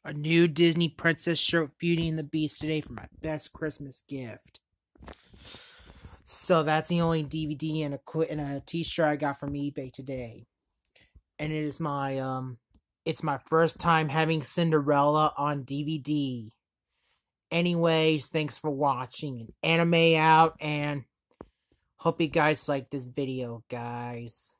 a new Disney princess shirt, Beauty and the Beast, today for my best Christmas gift. So that's the only DVD and a T-shirt I got from eBay today, and it's my first time having Cinderella on DVD. Anyways, thanks for watching. Anime out, and hope you guys like this video, guys.